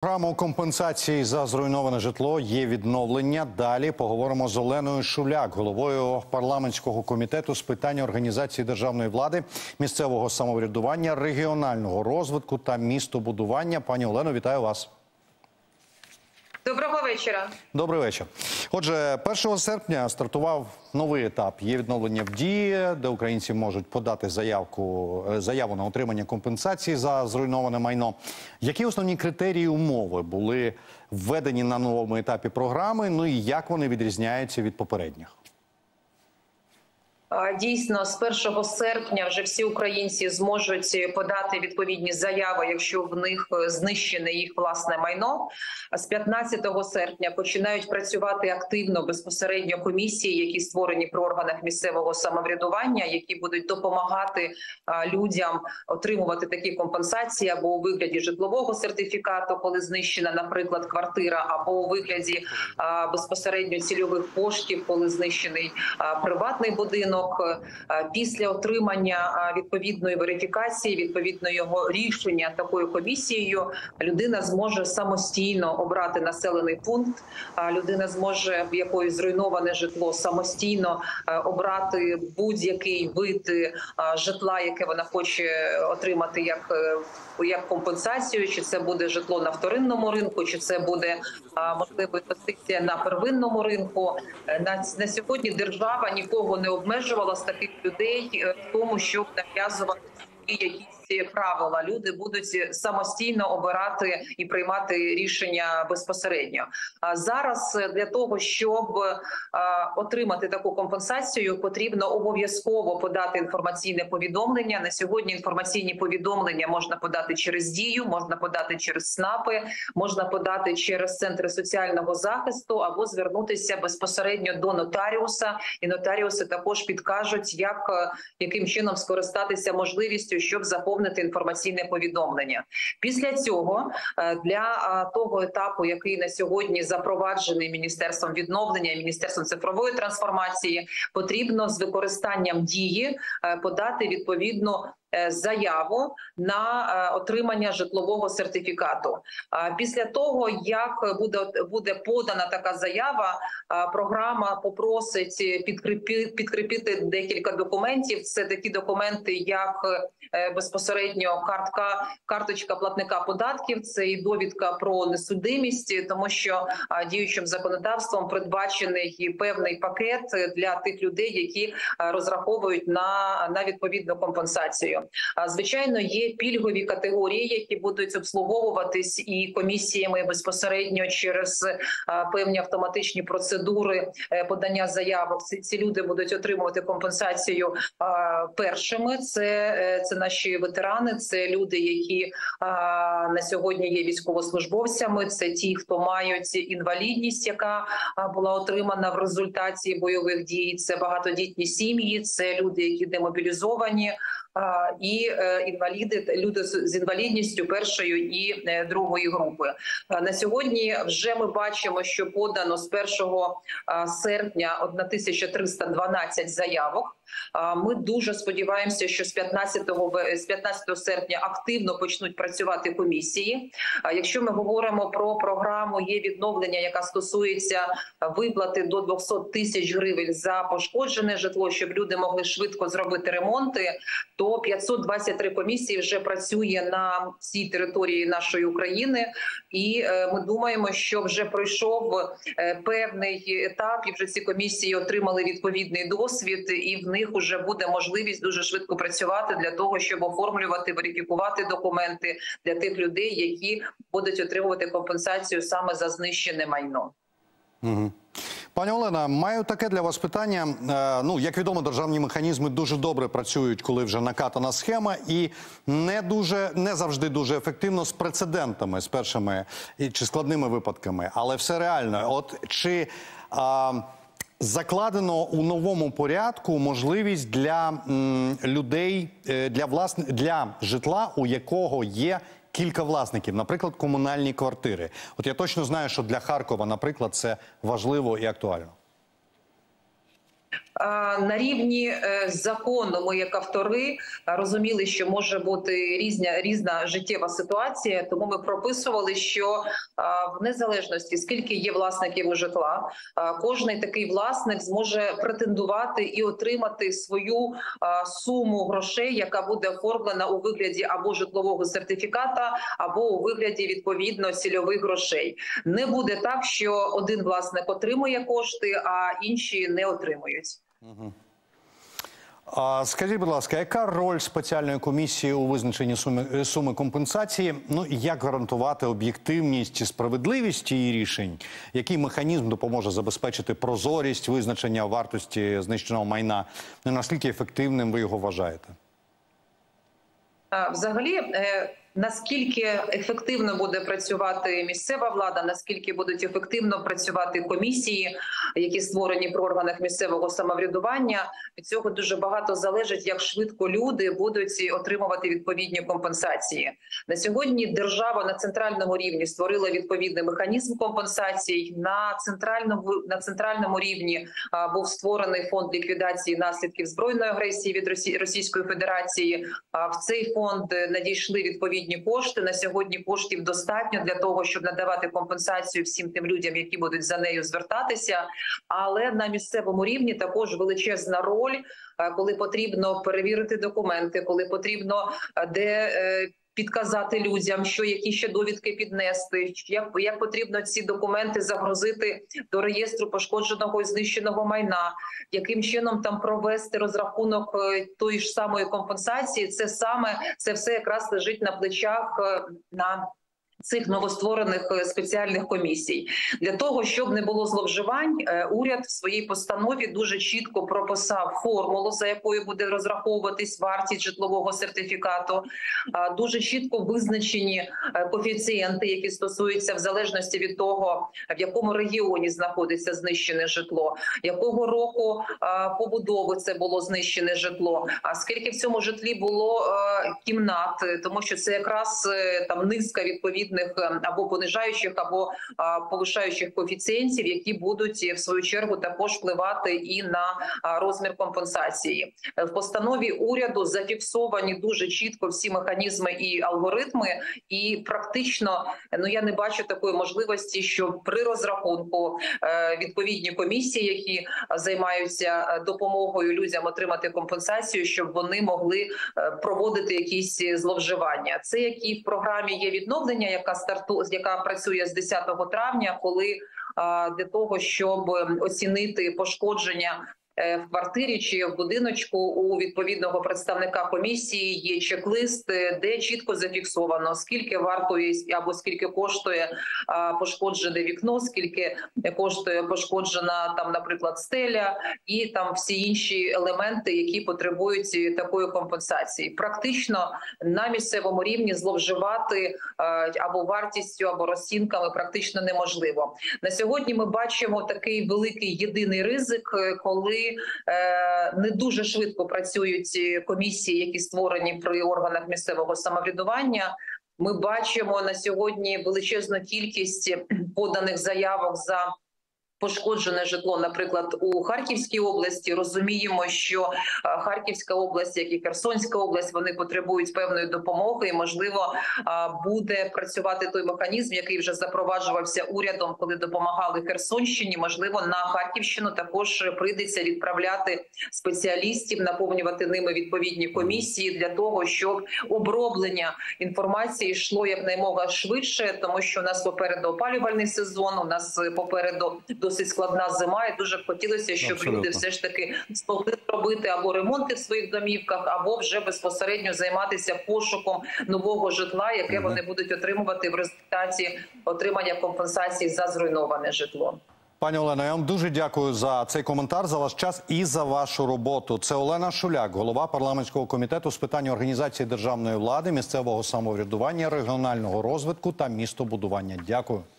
програму компенсації за зруйноване житло є відновлення. Далі поговоримо з Оленою Шуляк, головою парламентського комітету з питань організації державної влади, місцевого самоврядування, регіонального розвитку та містобудування. Пані Олено, вітаю вас. Доброго вечора. Добрий вечір. Отже, 1 серпня стартував новий етап. Є відновлення в дії, де українці можуть подати заяву на отримання компенсації за зруйноване майно. Які основні критерії і умови були введені на новому етапі програми, ну і як вони відрізняються від попередніх? Дійсно, з 1 серпня вже всі українці зможуть подати відповідні заяви, якщо в них знищене їх власне майно. З 15 серпня починають працювати активно безпосередньо комісії, які створені при органах місцевого самоврядування, які будуть допомагати людям отримувати такі компенсації або у вигляді житлового сертифікату, коли знищена, наприклад, квартира, або у вигляді безпосередньо цільових коштів, коли знищений приватний будинок. Після отримання відповідної верифікації, відповідно його рішення такою комісією, людина зможе самостійно обрати населений пункт, людина зможе, в якої зруйноване житло, самостійно обрати будь-який вид житла, яке вона хоче отримати як компенсацію, чи це буде житло на вторинному ринку, чи це буде, можливо, інвестиція на первинному ринку. На сьогодні держава нікого не обмежувала з таких людей в тому, щоб нав'язувати якісь правила. Люди будуть самостійно обирати і приймати рішення безпосередньо. А зараз для того, щоб отримати таку компенсацію, потрібно обов'язково подати інформаційне повідомлення. На сьогодні інформаційні повідомлення можна подати через Дію, можна подати через СНАПи, можна подати через центри соціального захисту або звернутися безпосередньо до нотаріуса. І нотаріуси також підкажуть, яким чином скористатися можливістю, щоб заповнити інформаційне повідомлення. Після цього для того етапу, який на сьогодні запроваджений Міністерством відновлення і Міністерством цифрової трансформації, потрібно з використанням Дії подати відповідну заяву на отримання житлового сертифікату. Після того, як буде подана така заява, програма попросить підкріпити декілька документів. Це такі документи, як безпосередньо карточка платника податків, це і довідка про несудимість, тому що діючим законодавством передбачений певний пакет для тих людей, які розраховують на відповідну компенсацію. Звичайно, є пільгові категорії, які будуть обслуговуватись і комісіями безпосередньо через певні автоматичні процедури подання заявок. Ці люди будуть отримувати компенсацію першими. Це наші ветерани, це люди, які на сьогодні є військовослужбовцями, це ті, хто мають інвалідність, яка була отримана в результаті бойових дій, це багатодітні сім'ї, це люди, які демобілізовані, і інваліди, люди з інвалідністю першої і другої групи. На сьогодні вже ми бачимо, що подано з 1 серпня 1312 заявок. Ми дуже сподіваємося, що з 15 серпня активно почнуть працювати комісії. Якщо ми говоримо про програму «Є відновлення», яка стосується виплати до 200 тисяч гривень за пошкоджене житло, щоб люди могли швидко зробити ремонти, то 523 комісії вже працює на всій території нашої України. І ми думаємо, що вже пройшов певний етап, і вже ці комісії отримали відповідний досвід, і в них вже буде можливість дуже швидко працювати для того, щоб оформлювати, верифікувати документи для тих людей, які будуть отримувати компенсацію саме за знищене майно. Угу. Пані Олена, маю таке для вас питання. Ну, як відомо, державні механізми дуже добре працюють, коли вже накатана схема, і не завжди дуже ефективно з прецедентами, з першими чи складними випадками. Але все реально. От чи закладено у новому порядку можливість для людей, для житла, у якого є кілька власників, наприклад, комунальні квартири? От я точно знаю, що для Харкова, наприклад, це важливо і актуально. На рівні закону ми, як автори, розуміли, що може бути різна життєва ситуація, тому ми прописували, що в незалежності, скільки є власників у житла, кожний такий власник зможе претендувати і отримати свою суму грошей, яка буде оформлена у вигляді або житлового сертифіката, або у вигляді, відповідно, цільових грошей. Не буде так, що один власник отримує кошти, а інші не отримують. Скажіть, будь ласка, яка роль спеціальної комісії у визначенні суми компенсації? Ну і як гарантувати об'єктивність і справедливість її рішень? Який механізм допоможе забезпечити прозорість визначення вартості знищеного майна? І наскільки ефективним ви його вважаєте? Взагалі, наскільки ефективно буде працювати місцева влада, наскільки будуть ефективно працювати комісії, які створені при органах місцевого самоврядування, від цього дуже багато залежить, як швидко люди будуть отримувати відповідні компенсації. На сьогодні держава на центральному рівні створила відповідний механізм компенсацій. На центральному рівні був створений фонд ліквідації наслідків збройної агресії від Російської Федерації. В цей фонд надійшли відповідні кошти. На сьогодні коштів достатньо для того, щоб надавати компенсацію всім тим людям, які будуть за нею звертатися. Але на місцевому рівні також величезна роль, коли потрібно перевірити документи, коли потрібно підказати людям, які ще довідки піднести, як потрібно ці документи загрузити до реєстру пошкодженого і знищеного майна, яким чином там провести розрахунок тої ж самої компенсації. Це все якраз лежить на плечах цих новостворених спеціальних комісій. Для того, щоб не було зловживань, уряд в своїй постанові дуже чітко прописав формулу, за якою буде розраховуватись вартість житлового сертифікату. Дуже чітко визначені коефіцієнти, які стосуються в залежності від того, в якому регіоні знаходиться знищене житло, якого року побудови це було знищене житло, а скільки в цьому житлі було кімнат, тому що це якраз там низка відповідних або понижаючих, або повишаючих коефіцієнтів, які будуть в свою чергу також впливати і на розмір компенсації. В постанові уряду зафіксовані дуже чітко всі механізми і алгоритми, і практично, я не бачу такої можливості, що при розрахунку відповідні комісії, які займаються допомогою людям отримати компенсацію, щоб вони могли проводити якісь зловживання. Це як і в програмі є відновлення, яка працює з 10 травня, коли для того, щоб оцінити пошкодження в квартирі чи в будиночку, у відповідного представника комісії є чек-лист, де чітко зафіксовано, скільки вартує або скільки коштує пошкоджене вікно, скільки коштує пошкоджена там, наприклад, стеля, і там всі інші елементи, які потребують такої компенсації. Практично на місцевому рівні зловживати або вартістю, або розцінками практично неможливо. На сьогодні ми бачимо такий великий єдиний ризик, коли не дуже швидко працюють комісії, які створені при органах місцевого самоврядування. Ми бачимо на сьогодні величезну кількість поданих заявок за пошкоджене житло, наприклад, у Харківській області. Розуміємо, що Харківська область, як і Херсонська область, вони потребують певної допомоги, і, можливо, буде працювати той механізм, який вже запроваджувався урядом, коли допомагали Херсонщині. Можливо, на Харківщину також прийдеться відправляти спеціалістів, наповнювати ними відповідні комісії для того, щоб оброблення інформації йшло якнаймога швидше, тому що у нас попереду опалювальний сезон, у нас попереду досить складна зима, і дуже б хотілося, щоб люди все ж таки змогли робити або ремонти в своїх домівках, або вже безпосередньо займатися пошуком нового житла, яке вони будуть отримувати в результаті отримання компенсації за зруйноване житло. Пані Олено, я вам дуже дякую за цей коментар, за ваш час і за вашу роботу. Це Олена Шуляк, голова парламентського комітету з питань організації державної влади, місцевого самоврядування, регіонального розвитку та містобудування. Дякую.